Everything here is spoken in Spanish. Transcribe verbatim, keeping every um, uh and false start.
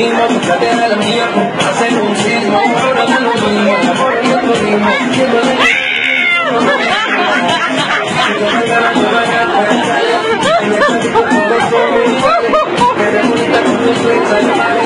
mismo, búscate a la mía, hacen un sismo, ahora da lo mismo, por el otro ritmo, siempre de mí. Que